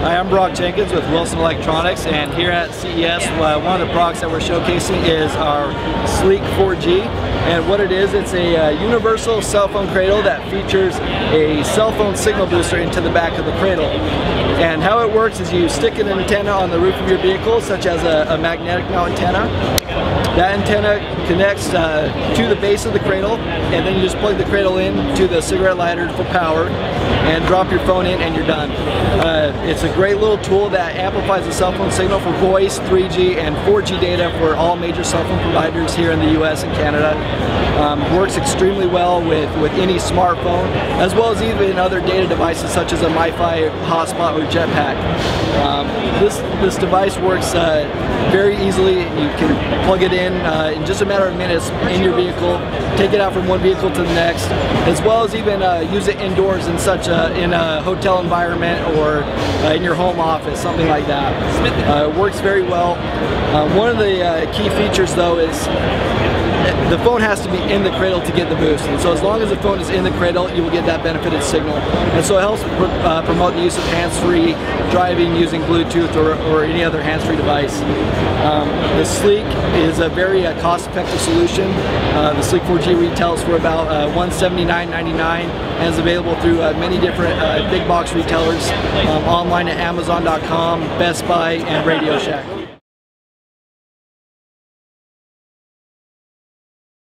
Hi, I'm Brock Jenkins with Wilson Electronics, and here at CES, one of the products that we're showcasing is our sleek 4G. And what it is, it's a universal cell phone cradle that features a cell phone signal booster into the back of the cradle. And how it works is you stick an antenna on the roof of your vehicle, such as a magnetic mount antenna. That antenna connects to the base of the cradle, and then you just plug the cradle in to the cigarette lighter for power and drop your phone in and you're done. It's a great little tool that amplifies the cell phone signal for voice, 3G and 4G data for all major cell phone providers here in the US and Canada. Works extremely well with any smartphone, as well as even other data devices such as a MiFi hotspot or jetpack. This device works very easily. You can plug it in just a matter of minutes in your vehicle, take it out from one vehicle to the next, as well as even use it indoors in in a hotel environment or in your home office, something like that. It works very well. One of the key features though is the phone has to be in the cradle to get the boost, and so as long as the phone is in the cradle, you will get that benefited signal. And so it helps promote the use of hands-free driving using Bluetooth or any other hands-free device. The Sleek is a very cost-effective solution. The Sleek 4G retails for about $179.99 and is available through many different big box retailers online at Amazon.com, Best Buy, and Radio Shack.